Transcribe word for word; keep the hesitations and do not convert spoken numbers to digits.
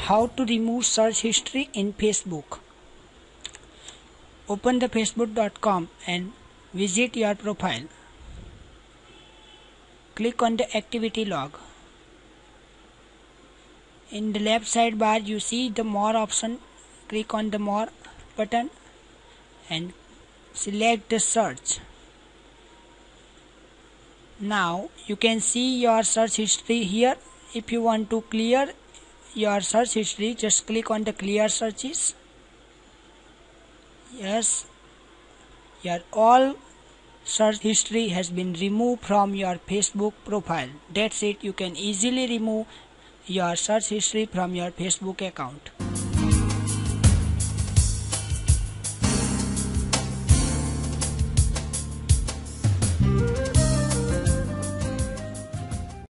How to remove search history in Facebook. Open the facebook dot com and visit your profile. Click on the activity log. In the left sidebar you see the more option. Click on the more button and select the search. Now you can see your search history here. If you want to clear your search history, just click on the clear searches. Yes, your all search history has been removed from your Facebook profile. That's it. You can easily remove your search history from your Facebook account.